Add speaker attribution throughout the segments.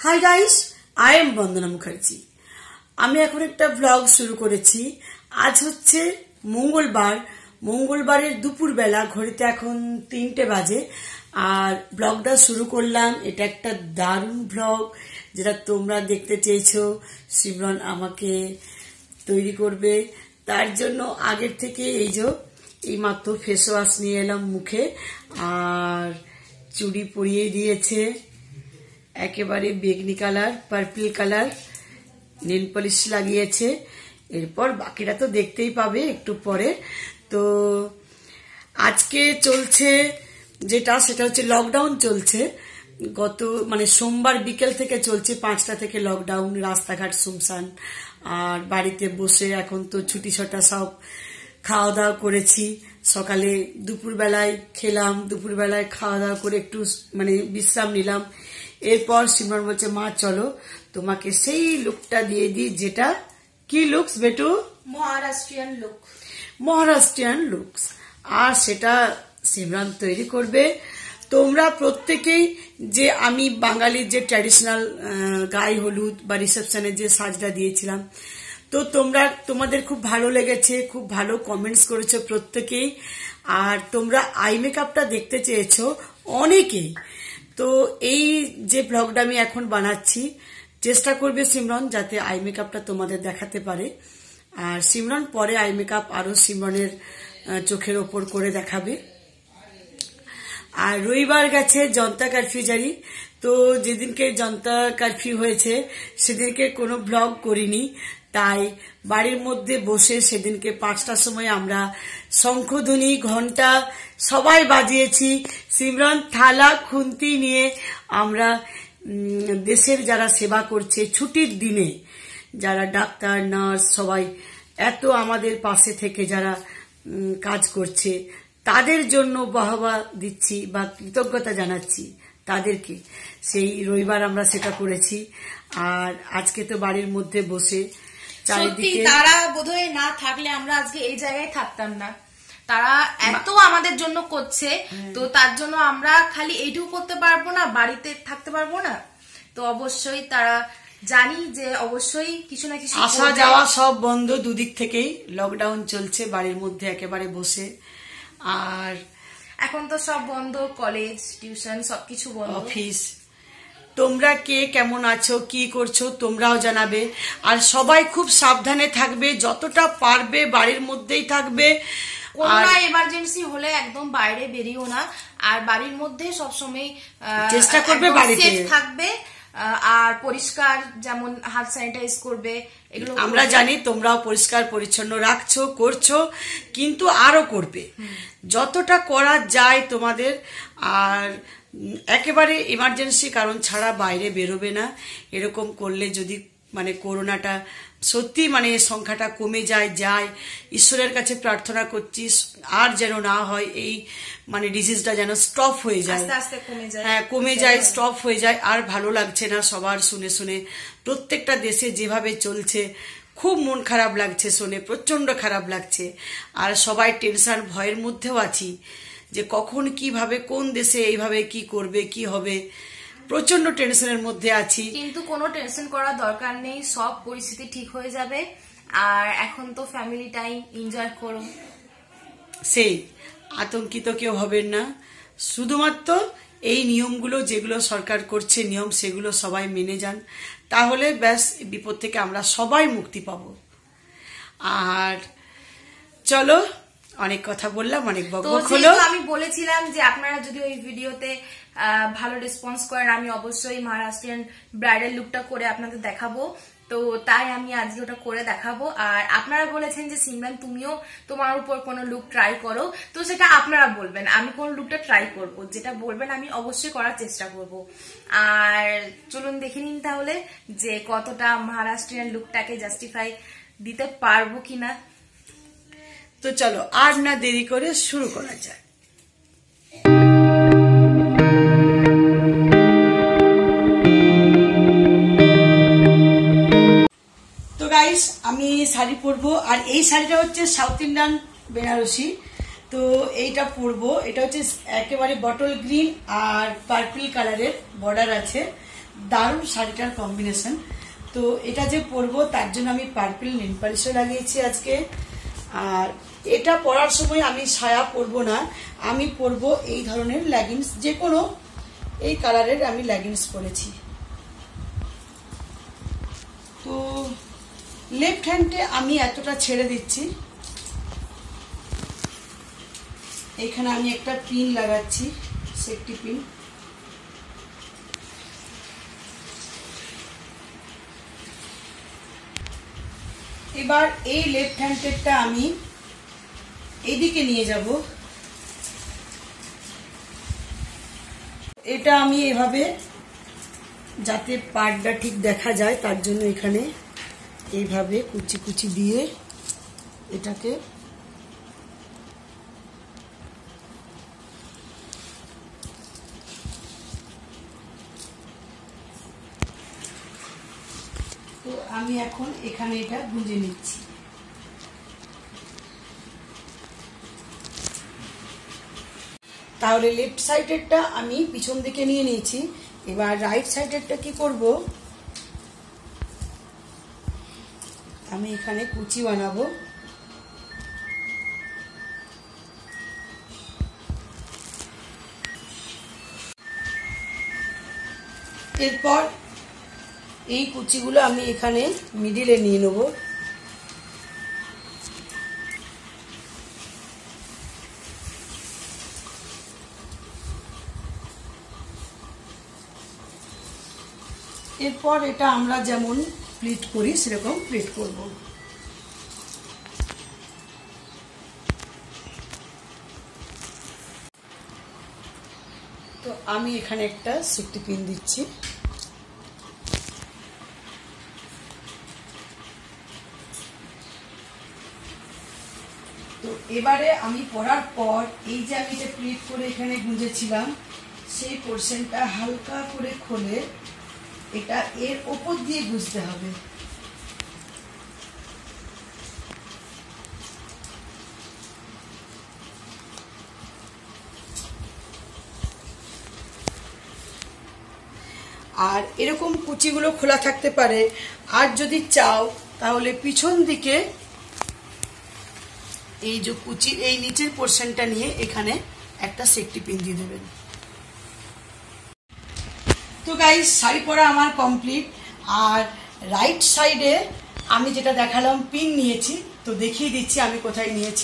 Speaker 1: High guys, I am Bandana Mukherjee. আমি এখন একটা ব্লগ শুরু করেছি। আজ হচ্ছে মঙ্গলবারের দুপুরবেলা, ঘড়িতে এখন 3টে বাজে। আর ব্লগটা শুরু করলাম। এটা একটা দারুণ ব্লগ, যেটা তোমরা দেখতে চেয়েছো। সিমরন আমাকে তৈরি করবে, তার জন্য আগের থেকে এই মাত্র ফেস ওয়াশ নিয়ে এলাম মুখে, আর চুড়ি পরিয়ে দিয়েছে একেবারে বেগনি colour, purple colour, nail polish লাগিয়েছে। এরপর বাকিটা তো দেখতেই পাবে একটু পরে। তো আজকে চলছে সেটা হচ্ছে লকডাউন চলছে। সোমবার বিকেল থেকে চলছে, 5টা থেকে লকডাউন। রাস্তাঘাট শুনশান, আর বাড়িতে বসে এখন তো ছুটি ছটা সব খাওয়া দাওয়া করেছি। সকালে দুপুরবেলায় খেলাম, দুপুরবেলায় খাওয়া দাওয়া করে একটু বিশ্রাম নিলাম। এরপর সিমরন বলছে, মা চলো তোমাকে সেই লুকটা দিয়ে দিই। যেটা কি লুকস বেটু? মহারাষ্ট্রিয়ান লুকস। আর সেটা সিমরন তৈরি করবে। তোমরা প্রত্যেকেই যে আমি বাঙালির যে ট্র্যাডিশনাল গায়ে হলুদ বা রিসেপশনের যে সাজটা দিয়েছিলাম, তো তোমাদের খুব ভালো লেগেছে, খুব ভালো কমেন্টস করেছো প্রত্যেকেই। আর তোমরা আই মেকআপটা দেখতে চেয়েছো অনেকেই। তো এই যে ব্লগটা আমি এখন বানাচ্ছি, চেষ্টা করবে সিমরন যাতে আই মেকআপটা তোমাদের দেখাতে পারে। আর সিমরন পরে আই মেকআপ আরো সিমরনের চোখের ওপর করে দেখাবে। আর রবিবার গেছে জনতা কারফিউ জারি। তো যেদিনকে জনতা কারফিউ হয়েছে সেদিনকে কোনো ব্লগ করিনি, তাই বাড়ির মধ্যে বসে সেদিনকে 5টার সময় আমরা শঙ্খধ্বনি, ঘন্টা সবাই বাজিয়েছি। সিমরন থালা খুন্তি নিয়ে আমরা দেশের যারা সেবা করছে ছুটির দিনে, যারা ডাক্তার, নার্স, সবাই এত আমাদের পাশে থেকে যারা কাজ করছে, তাদের জন্য বাহবা দিচ্ছি বা কৃতজ্ঞতা জানাচ্ছি তাদেরকে। সেই রবিবার আমরা সেটা করেছি। আর আজকে তো বাড়ির মধ্যে বসে চারিদিকে,
Speaker 2: তারা বোধহয় না থাকলে আমরা আজকে এই জায়গায় থাকতাম না। তারা এত আমাদের জন্য করছে, তো তার জন্য আমরা খালি এইটুকু করতে পারবো না, বাড়িতে থাকতে পারবো না। তো অবশ্যই তারা জানি যে অবশ্যই কিছু না কিছু
Speaker 1: আসা যাওয়া সব বন্ধ, দুদিক থেকেই লকডাউন চলছে বাড়ির মধ্যে একেবারে বসে। আর
Speaker 2: এখন তো সব বন্ধ, কলেজ, টিউশন সবকিছু বন্ধ,
Speaker 1: অফিস। তোমরা কে কেমন আছো, কি করছো তোমরাও জানাবে। আর সবাই খুব সাবধানে থাকবে, যতটা পারবে বাড়ির মধ্যেই থাকবে।
Speaker 2: কোনো এমার্জেন্সি হলে একদম বাইরে বেরিও না। আর বাড়ির মধ্যে সবসময়
Speaker 1: চেষ্টা করবে বাড়িতে
Speaker 2: থাকবে। আর পরিষ্কার, যেমন হাত স্যানিটাইজ করবে, এগুলো
Speaker 1: আমরা জানি তোমরাও পরিষ্কার পরিচ্ছন্ন রাখছো, করছো, কিন্তু আরো করবে যতটা করা যায় তোমাদের। আর একেবারে ইমার্জেন্সি কারণ ছাড়া বাইরে বেরোবে না। এরকম করলে যদি করোনাটা সত্যি সংখ্যাটা কমে যায় ঈশ্বরের কাছে প্রার্থনা করছি আর যেন না হয়, এই ডিজিজটা যেন স্টপ হয়ে যায়, কমে যায়, স্টপ হয়ে যায়। আর ভালো লাগছে না সবার শুনে শুনে, প্রত্যেকটা দেশে যেভাবে চলছে খুব মন খারাপ লাগছে শুনে, প্রচন্ড খারাপ লাগছে। আর সবাই টেনশন, ভয়ের মধ্যেও আছি যে কখন কিভাবে কোন দেশে এইভাবে কি করবে, কি হবে, প্রচন্ড টেনশনের মধ্যে আছি।
Speaker 2: কিন্তু কোনো টেনশন করার দরকার নেই, সব পরিস্থিতি ঠিক হয়ে যাবে। আর এখন তো ফ্যামিলি টাইম, এনজয় করো।
Speaker 1: সেই আতঙ্কিত কেউ হবেন না, শুধুমাত্র এই নিয়মগুলো যেগুলো সরকার করছে নিয়ম, সেগুলো সবাই মেনে যান, তাহলে ব্যাস বিপদ থেকে আমরা সবাই মুক্তি পাবো। আর চলো, অনেক কথা বললাম, অনেক বকবক হলো।
Speaker 2: আমি বলেছিলাম যে আপনারা যদি ওই ভিডিওতে ভালো রেসপন্স করেন, আমি অবশ্যই মহারাষ্ট্রিয়ান ব্রাইডাল লুকটা করে আপনাদের দেখাবো। তো তাই আমি আজকে ওটা করে দেখাবো। আর আপনারা বলেছেন যে সিমরান তুমিও তোমার উপর কোনো লুক ট্রাই করো, তো সেটা আপনারা বলবেন, আমি কোন লুকটা ট্রাই করব, যেটা বলবেন আমি অবশ্যই করার চেষ্টা করব। আর চলুন দেখে নিন তাহলে যে কতটা মহারাষ্ট্রিয়ান লুকটাকে জাস্টিফাই দিতে পারবো কিনা।
Speaker 1: তো চলো আর না দেরি করে শুরু করা যায়। তো গাইস, আমি শাড়ি পরবো। আর এই শাড়িটা হচ্ছে সাউথ ইন্ডিয়ান বেনারসি। তো এইটা পরবো, এটা হচ্ছে একেবারে বটল গ্রিন আর পার্পল কালারের বর্ডার আছে। দারুণ শাড়িটার কম্বিনেশন। তো এটা যে পরবো তার জন্য আমি পার্পল নেল পালিশও লাগিয়েছি আজকে। আর এটা পরার সময় আমি সায়া পরবো না, আমি পরবো এই ধরনের লেগিংস, যে কোনো এই কালারের আমি লেগিংস পরেছি। তো লেফট হ্যান্ডে আমি এতটা ছেড়ে দিচ্ছি, এখানে আমি একটা পিন লাগাচ্ছি, সেফটি পিন। এবার এই লেফট হ্যান্ডেরটা আমি এদিকে নিয়ে যাব। এটা আমি এভাবে যাতে পাড়টা ঠিক দেখা যায় তার জন্য এখানে এইভাবে কুচি কুচি দিয়ে এটাকে তো আমি এখন এখানে এটা গুঁজে নিচ্ছি। তাহলে লেফট সাইডেরটা আমি পিছন দিকে নিয়ে নিয়েছি। এবার রাইট সাইডেরটা কি করব, আমি এখানে কুচি বানাবো। এরপর এই কুচিগুলো আমি এখানে মিডিলে নিয়ে নেব। এরপর এটা আমরা যেমন প্লিট করি সেরকম প্লিট করব। তো আমি এখানে একটা সেফটি পিন দিচ্ছি। তো এবারে আমি পরার পর এই যে আমি এটা প্লিট করে এখানে গুঁজেছিলাম সেই পোর্শনটা হালকা করে খুলে এটা এর উপর দিয়ে গুঁজতে হবে। আর এরকম কুচিগুলো খোলা থাকতে পারে। আর যদি চাও তাহলে পিছন দিকে এই যে কুচির এই নিচের পোর্শনটা নিয়ে এখানে একটা সেফটি পিন দিয়ে দেবেন। তো গাইস, শাড়ি পরা আমার কমপ্লিট। আর রাইট সাইডে আমি যেটা দেখালাম পিন নিয়েছি, তো দেখিয়ে দিচ্ছি আমি কোথায় নিয়েছি।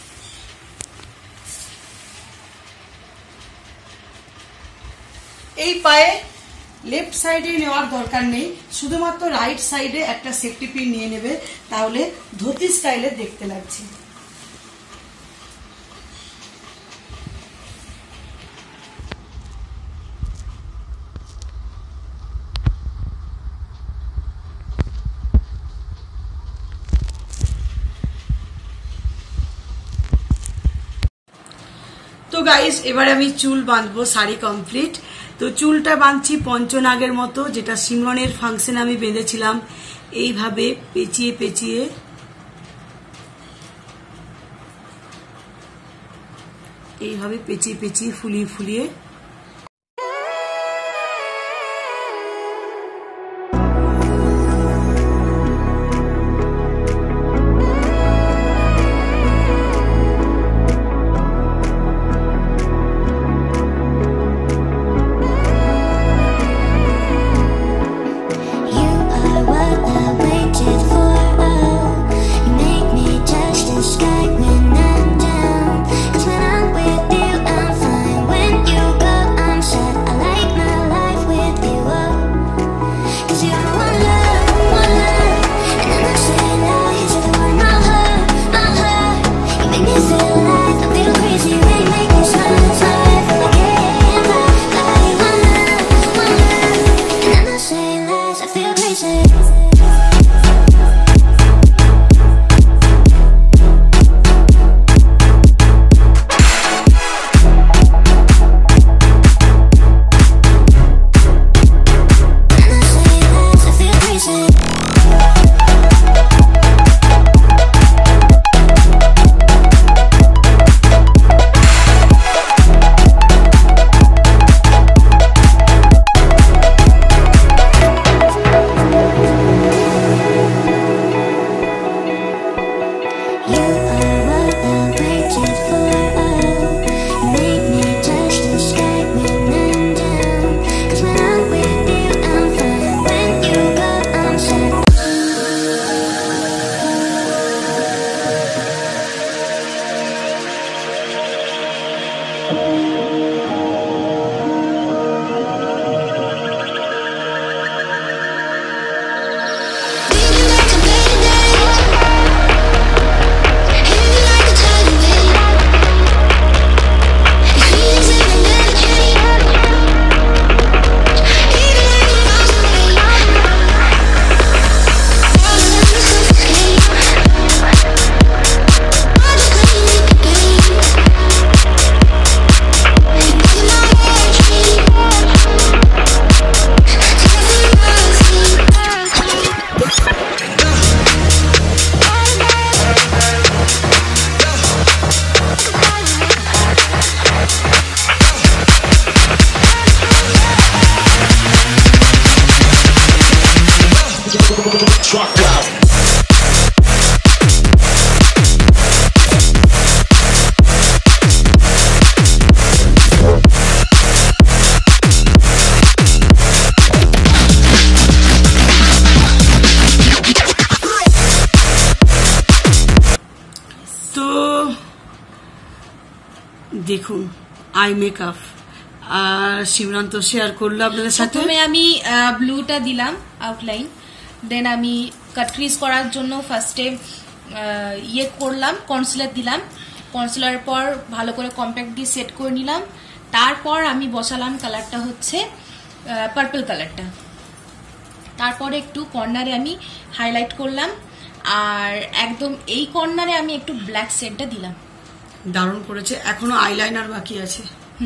Speaker 1: এই পায়ে লেফট সাইডে নেওয়ার দরকার নেই, শুধুমাত্র রাইট সাইডে একটা সেফটি পিন নিয়ে নেবে, তাহলে ধুতি স্টাইলে দেখতে লাগছে। তো গাইস, এবারে আমি চুল বাঁধবো, শাড়ি কমপ্লিট। তো চুলটা বাঁধছি পঞ্চনাগের মতো, যেটা সিমরনের ফাংশনে আমি বেঁধেছিলাম। এইভাবে পেঁচিয়ে পেঁচিয়ে ফুলিয়ে ফুলিয়ে
Speaker 3: Sky when I'm down, 'cause when I'm with you I'm fine. When you go truck loud.
Speaker 1: দেখুন আই মেকআপ আর শিবরান্ত শেয়ার করলো আপনাদের সাথে।
Speaker 2: প্রথমে আমি ব্লুটা দিলাম আউটলাইন, দেন আমি কাট ক্রিজ করার জন্য ফার্স্টে ইয়ে করলাম, কনসিলার দিলাম। কনসিলারের পর ভালো করে কম্প্যাক্ট দিয়ে সেট করে নিলাম। তারপর আমি বসালাম কালারটা হচ্ছে পার্পল কালারটা। তারপরে একটু কর্নারে আমি হাইলাইট করলাম, আর একদম এই কর্নারে আমি একটু ব্ল্যাক শেডটা দিলাম।
Speaker 1: দারুণ করেছে। এখনো আইলাইনার বাকি আছে।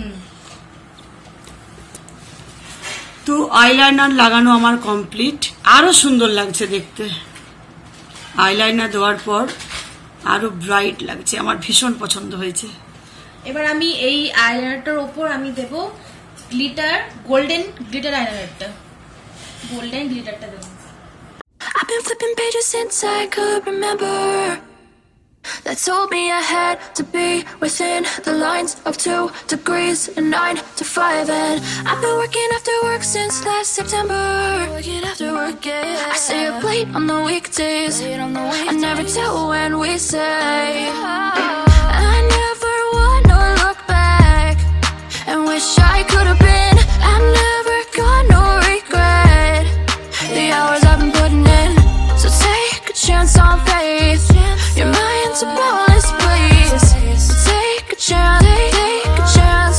Speaker 1: তো আইলাইনার লাগানো আমার কমপ্লিট। আরো সুন্দর লাগছে দেখতে। আইলাইনার দেওয়ার পর আরো ব্রাইট লাগছে, আমার ভীষণ পছন্দ হয়েছে।
Speaker 2: এবার আমি এই আইলাইনারটার উপর আমি দেব গ্লিটার, গোল্ডেন গ্লিটার আইলাইনারটা, গোল্ডেন গ্লিটারটা দেব।
Speaker 4: I've been flipping pages since I could remember. That told me I had to be within the lines of 2 degrees and 9 to 5. And I've been working after work since last September. Working after work, yeah. I stay up late on the weekdays. I never tell when we say. I never wanna look back and wish I could have been. I'm never gonna regret the hours I've been putting in. So take a chance on faith. Your mind's a bonus, please. So take a chance, take a chance.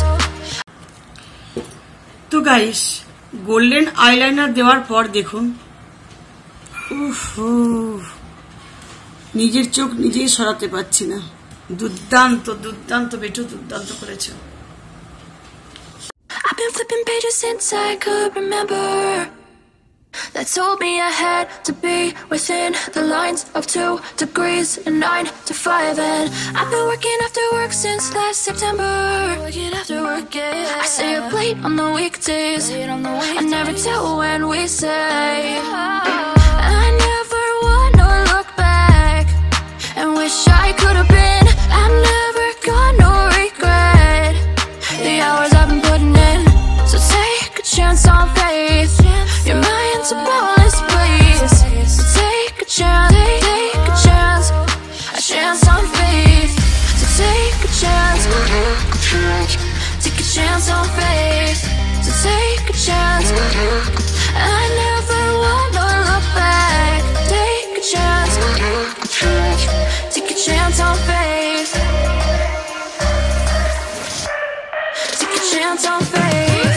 Speaker 1: তো guys, golden eyeliner দেওয়ার পর দেখুন, নিজের চোখ নিজেই সরাতে পারছি না। দুর্দান্ত দুর্দান্ত বেটু, দুর্দান্ত করেছো।
Speaker 4: I've been flipping pages since I could remember. That told me I had to be within the lines of 2 degrees and 9 to 5. And I've been working after work since last September. Working after work, yeah. I stay up late on the weekdays. I never tell when we say. I never wanna look back and wish I could have been. I'm never gonna regret the hours I've been putting in. So take a chance on faith. Your mind's a bonus, please. So take a chance, take a chance on faith. So take a chance, take a chance on faith. So take a chance. I never wanna look back. Take a chance, take a chance on faith. Take a chance on faith.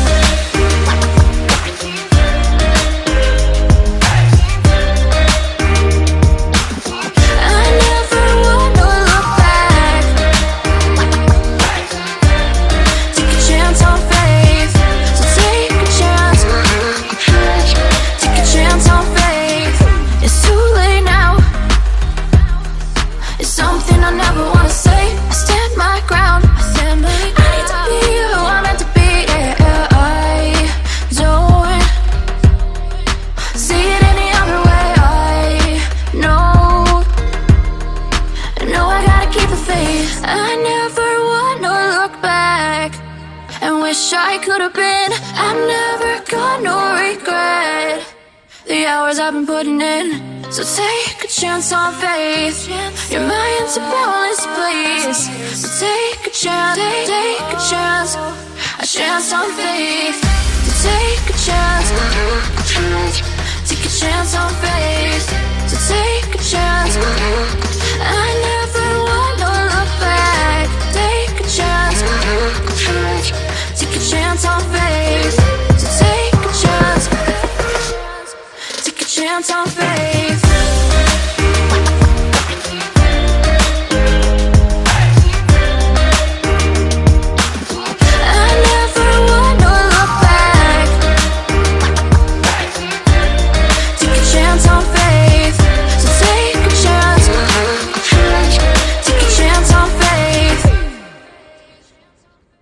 Speaker 4: I could have been. I'm never gonna regret the hours I've been putting in. So take a chance on faith. Your mind's a bonus, please. So take a chance, take a chance on faith. So take a chance, take a chance on faith. So take a chance. I never wanna look back. Take a chance. Take a chance on faith. So take a chance. Take a chance on faith. I never wanna look back. Take a chance on faith. So take a chance. Take a chance on faith.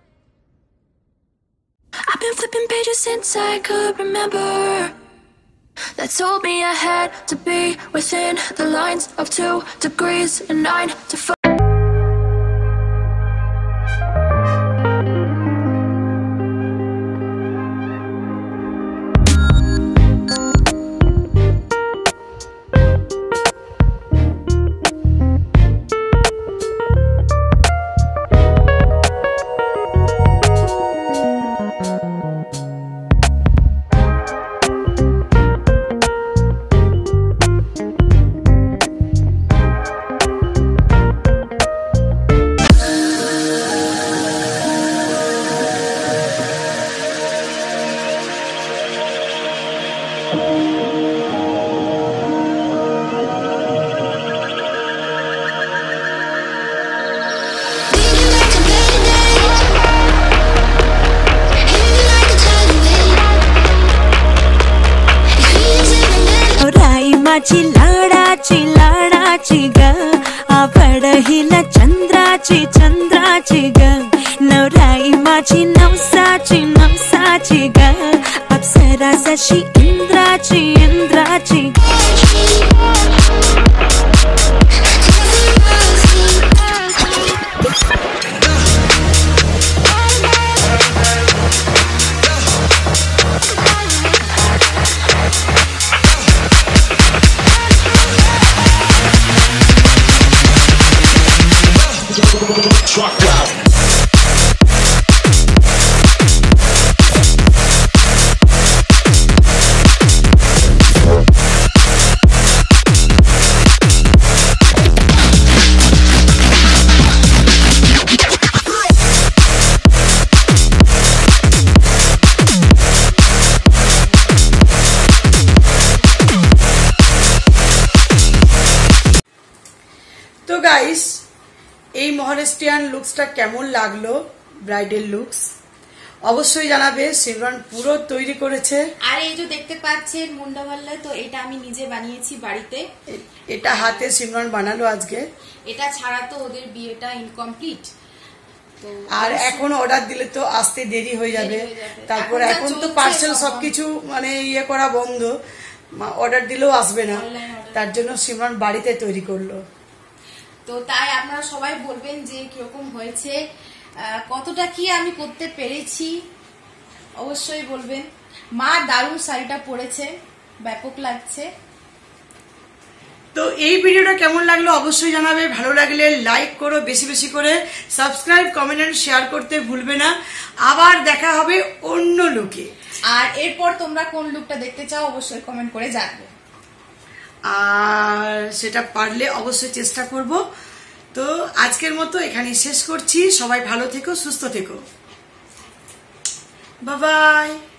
Speaker 4: I've been flipping pages since I could remember. that told me I had to be within the lines of 2 degrees and 9 to 5.
Speaker 3: माझी लाडाची ग आवड हिला चंद्राची ग नवराई माझी नवसाची ग अप्सरा जशी इंद्राची
Speaker 1: তো গাইস এই মহারাষ্ট্রিয়ান লুকসটা কেমন লাগলো ব্রাইডাল লুকস অবশ্যই জানাবে সিমরান পুরো তৈরি করেছে
Speaker 2: আর এই যে দেখতে পাচ্ছেন মুন্ডাভাল্লা তো এটা আমি নিজে বানিয়েছি বাড়িতে
Speaker 1: এটা হাতে সিমরান বানালো আজকে
Speaker 2: এটা ছাড়া তো ওদের বিয়েটা ইনকমপ্লিট তো
Speaker 1: আর এখন অর্ডার দিলে তো আসতে দেরি হয়ে যাবে তারপর এখন তো পার্সেল সবকিছু মানে ইয়ে করা বন্ধ অর্ডার দিলেও আসবে না তার জন্য সিমরান বাড়িতে তৈরি করলো
Speaker 2: তো তাই আপনারা সবাই বলবেন যে কিরকম হয়েছে কতটা কি আমি করতে পেরেছি অবশ্যই বলবেন মা দারুণ শাড়িটা পরেছে ব্যাপক লাগছে
Speaker 1: তো এই ভিডিওটা কেমন লাগলো অবশ্যই জানাবে ভালো লাগলে লাইক করো বেশি বেশি করে সাবস্ক্রাইব কমেন্ট এন্ড শেয়ার করতে ভুলবে না আবার দেখা হবে অন্য লুকে
Speaker 2: আর এরপর তোমরা কোন লুকটা দেখতে চাও অবশ্যই কমেন্ট করে জানাবে
Speaker 1: আর সেটা পারলে অবশ্যই চেষ্টা করব তো আজকের মতো এখানেই শেষ করছি সবাই ভালো থেকো সুস্থ থেকো বাই বাই